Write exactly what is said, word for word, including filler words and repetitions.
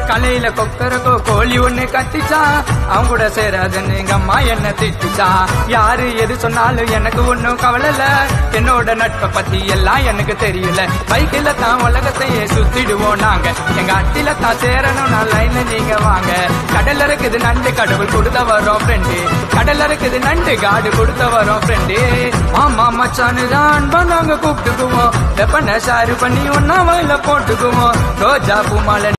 கலையில கொக்கரக்கோ கோழி ஒண்ணு கத்திச்சா, அவங்க கூட சேராதுன்னு எங்க அம்மா என்ன திட்டுச்சா. யாரு எது சொன்னாலும் எனக்கு ஒன்னும் கவலைல, என்னோட நட்பை பத்தி எல்லாம் எனக்கு தெரியல. பைக்கில தான் உலகத்தையே சுத்திடுவோம் நாங்க, எங்க அட்டில தான் சேரணும் நான் லைன்ல நீங்க வாங்க. கடல்ல இருக்குது நண்டு கடவுள் கொடுத்த வரோம் ஃப்ரெண்டு, கடல்ல இருக்குது நண்டு காடு கொடுத்த வரோம் ஃப்ரெண்டு. மாமா மச்சானு தான் நாங்க கூப்பிட்டுக்குவோம், வெப்பனை ஷேர் பண்ணி ஒன்னா வயல போட்டுக்குவோம். ரோஜா பூமால